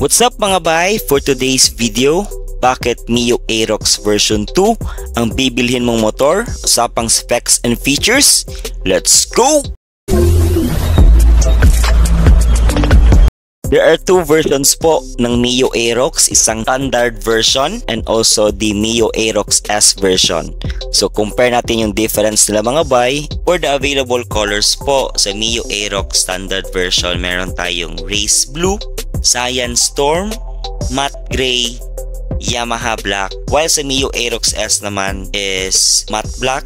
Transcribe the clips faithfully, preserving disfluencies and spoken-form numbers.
What's up mga bay? For today's video, bakit Mio Aerox version two ang bibilhin mong motor? Usapang specs and features, let's go! There are two versions po ng Mio Aerox, isang standard version and also the Mio Aerox S version. So compare natin yung difference nila mga bay. For the available colors po sa Mio Aerox standard version, meron tayong Race Blue, Cyan Storm, Matte Gray, Yamaha Black. While sa Mio Aerox S naman is Matte Black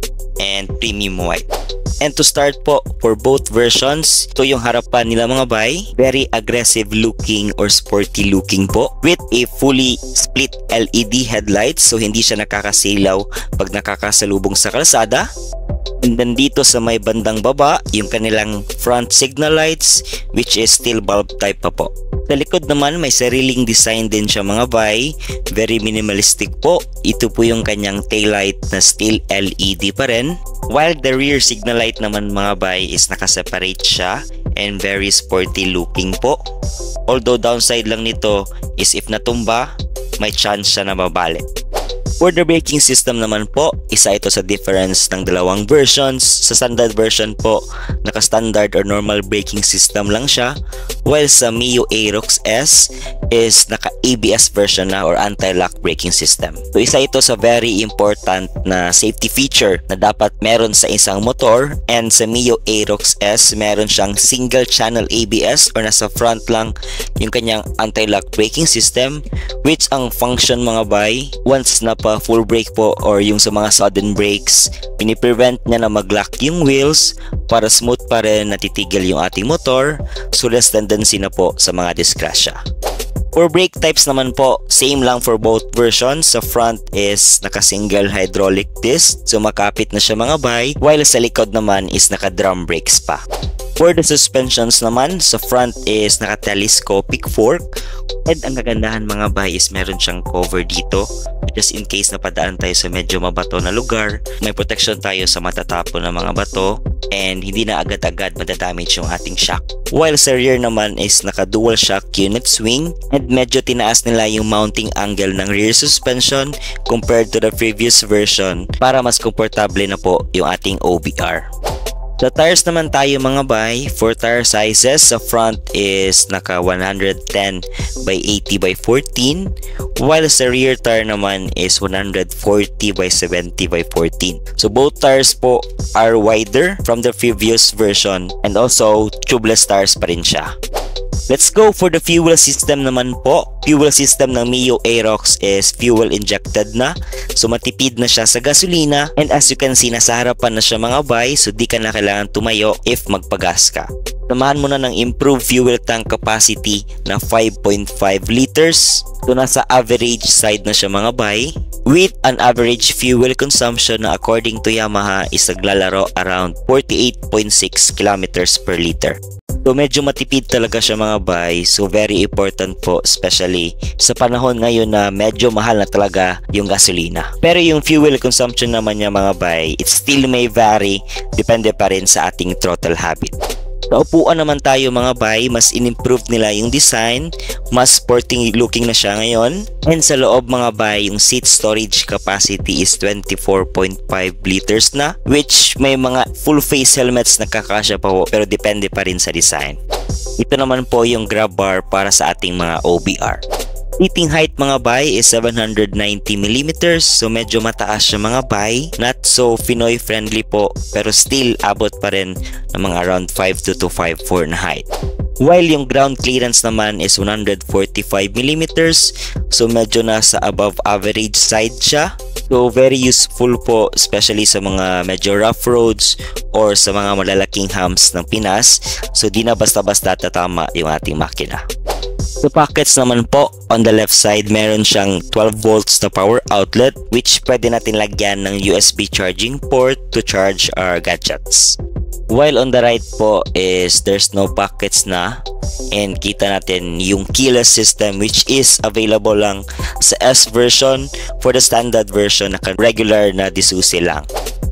and Premium White. And to start po, for both versions, ito yung harapan nila mga bay. Very aggressive looking or sporty looking po. With a fully split L E D headlights. So hindi siya nakakasilaw pag nakakasalubong sa kalsada. And then dito sa may bandang baba, yung kanilang front signal lights, which is still bulb type pa po. Sa likod naman, may sariling design din siya mga bay. Very minimalistic po. Ito po yung kanyang taillight na still L E D pa rin. While the rear signal light naman mga bay is nakaseparate siya and very sporty looking po. Although downside lang nito is if natumba, may chance siya na mabalik. For the braking system naman po, isa ito sa difference ng dalawang versions. Sa standard version po, naka-standard or normal braking system lang siya. While sa Mio Aerox S is naka-A B S version na or anti-lock braking system. So isa ito sa very important na safety feature na dapat meron sa isang motor. And sa Mio Aerox S, meron siyang single channel A B S or nasa front lang yung kanyang anti-lock braking system. Which ang function mga bay, once na pa full brake po or yung sa mga sudden brakes, piniprevent niya na mag-lock yung wheels para smooth pa rin natitigil yung ating motor. So less tendency na po sa mga disgrasya. For brake types naman po, same lang for both versions. Sa front is naka-single hydraulic disc, so makapit na siya mga bay, while sa likod naman is naka-drum brakes pa. For the suspensions naman, sa front is naka-telescopic fork. And ang kagandahan mga bay is meron siyang cover dito. Just in case napadaan tayo sa medyo mabato na lugar, may protection tayo sa matatapon ng mga bato and hindi na agad-agad madadamage yung ating shock. While sa rear naman is naka-dual shock unit swing and medyo tinaas nila yung mounting angle ng rear suspension compared to the previous version para mas komportable na po yung ating O B R. Sa tires naman tayo mga bay, for tire sizes, sa front is naka one ten by eighty by fourteen, while sa rear tire naman is one forty by seventy by fourteen. So both tires po are wider from the previous version and also tubeless tires pa rin siya. Let's go for the fuel system naman po. Fuel system ng Mio Aerox is fuel injected na. So matipid na siya sa gasolina. And as you can see, nasa harapan na siya mga bay. So di ka na kailangan tumayo if magpagas ka. Samahan mo na ng improved fuel tank capacity na five point five liters. So nasa average side na siya mga bay. With an average fuel consumption na according to Yamaha is naglalaro around forty-eight point six kilometers per liter. So medyo matipid talaga siya mga bay. So very important po, especially sa panahon ngayon na medyo mahal na talaga yung gasolina. Pero yung fuel consumption naman niya mga bay, it still may vary. Depende pa rin sa ating throttle habit. Sa upuan naman tayo mga bay, mas in-improve nila yung design. Mas sporting looking na siya ngayon. And sa loob mga bay, yung seat storage capacity is twenty-four point five liters na. Which may mga full face helmets na kakasya pa po, pero depende pa rin sa design. Ito naman po yung grab bar para sa ating mga O B R. Seating height mga bay is seven hundred ninety millimeters. So medyo mataas siya mga bay. Not so Pinoy friendly po, pero still abot pa rin ng mga around five two to five four na height. While yung ground clearance naman is one hundred forty-five millimeters. So medyo nasa above average side siya. So very useful po, especially sa mga medyo rough roads or sa mga malalaking humps ng Pinas. So di na basta-basta tatama yung ating makina. Sa pockets naman po, on the left side, meron siyang twelve volts na power outlet which pwede natin lagyan ng U S B charging port to charge our gadgets. While on the right po is there's no pockets na and kita natin yung keyless system which is available lang sa S version. For the standard version, naka regular na disusi lang.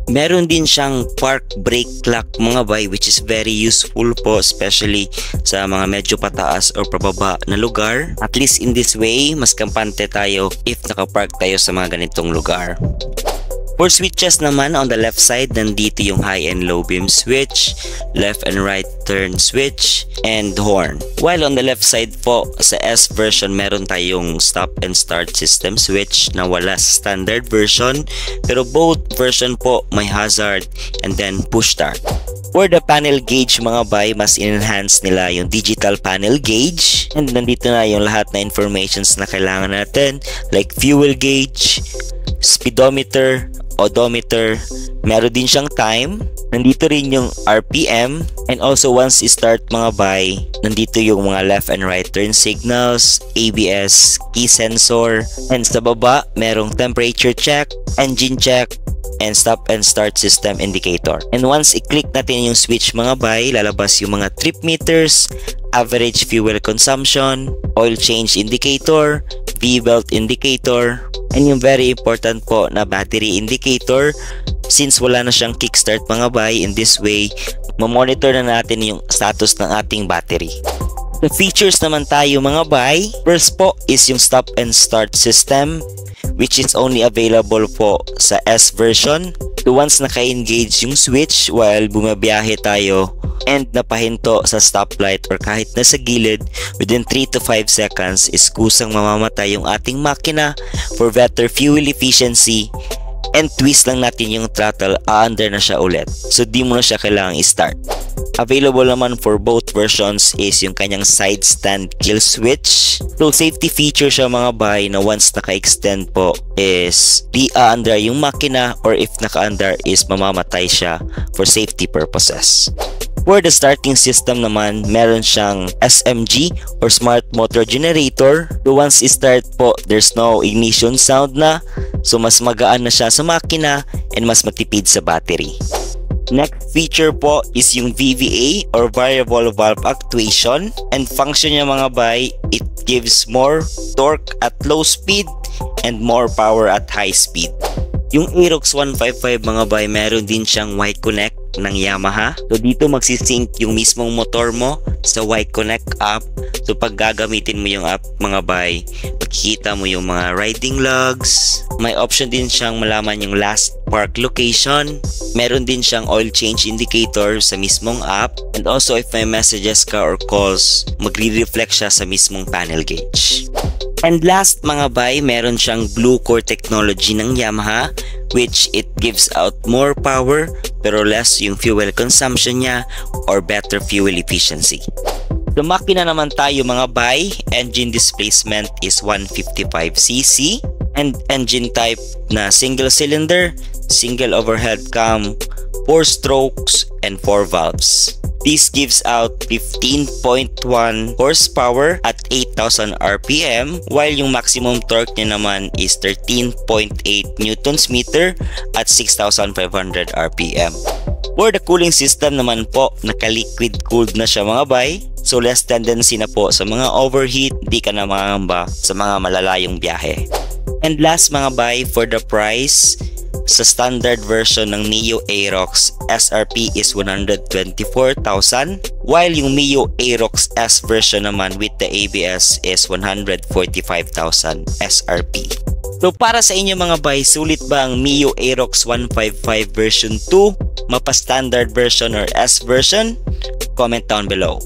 Meron din siyang park brake lock mga bay, which is very useful po, especially sa mga medyo pataas or pababa na lugar. At least in this way, mas kampante tayo if nakapark tayo sa mga ganitong lugar. For switches naman, on the left side, nandito yung high and low beam switch, left and right turn switch, and horn. While on the left side po, sa S version, meron tayong stop and start system switch na wala sa standard version. Pero both version po may hazard and then push start. For the panel gauge mga bay, mas enhance nila yung digital panel gauge. And nandito na yung lahat na informations na kailangan natin, like fuel gauge, speedometer, odometer, meron din siyang time, nandito rin yung R P M, and also once i-start mga bay, nandito yung mga left and right turn signals, A B S, key sensor, and sa baba, merong temperature check, engine check, and stop and start system indicator. And once i-click natin yung switch mga bay, lalabas yung mga trip meters, average fuel consumption, oil change indicator, V-belt indicator, and yung very important po na battery indicator. Since wala na siyang kickstart mga bay, in this way, mamonitor na natin yung status ng ating battery. The features naman tayo mga bay, first po is yung stop and start system, which is only available po sa S version. So once naka-engage yung switch while bumabiyahe tayo and napahinto sa stoplight or kahit nasa gilid, within three to five seconds is kusang mamamatay yung ating makina for better fuel efficiency, and twist lang natin yung throttle, a-under na siya ulit. So di mo na siya kailangang i-start. Available naman for both versions is yung kanyang side stand kill switch. So safety feature siya mga bay na once naka-extend po is di a-under yung makina, or if naka-under is mamamatay siya for safety purposes. For the starting system naman, meron siyang S M G or Smart Motor Generator. So once i-start po, there's no ignition sound na. So mas magaan na siya sa makina and mas matipid sa battery. Next feature po is yung V V A or Variable Valve Actuation. And function niya mga bay, it gives more torque at low speed and more power at high speed. Yung Aerox one fifty-five mga bay, meron din siyang Y-Connect ng Yamaha. So dito magsisync yung mismong motor mo sa Y-Connect app. So pag gagamitin mo yung app mga bay, makikita mo yung mga riding logs. May option din siyang malaman yung last park location. Meron din siyang oil change indicator sa mismong app. And also if may messages ka or calls, magre-reflect siya sa mismong panel gauge. And last mga bay, meron siyang Blue Core technology ng Yamaha, which it gives out more power pero less yung fuel consumption niya or better fuel efficiency. Sa makina naman tayo mga bay, engine displacement is one fifty-five c c and engine type na single cylinder, single overhead cam, four strokes, and four valves. This gives out fifteen point one horsepower at eight thousand R P M, while yung maximum torque niya naman is thirteen point eight newtons meter at six thousand five hundred R P M. For the cooling system naman po, naka-liquid cooled na siya mga bay. So less tendency na po sa mga overheat, di ka na mangamba sa mga malalayong biyahe. And last mga bay, for the price, sa standard version ng Mio Aerox, S R P is one hundred twenty-four thousand, while yung Mio Aerox S version naman with the A B S is one hundred forty-five thousand S R P. So para sa inyo mga bay, sulit ba ang Mio Aerox one fifty-five version two, mapa standard version or S version? Comment down below.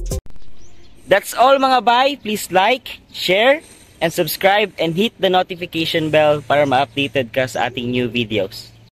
That's all mga bay. Please like, share, and subscribe and hit the notification bell para ma-updated ka sa ating new videos.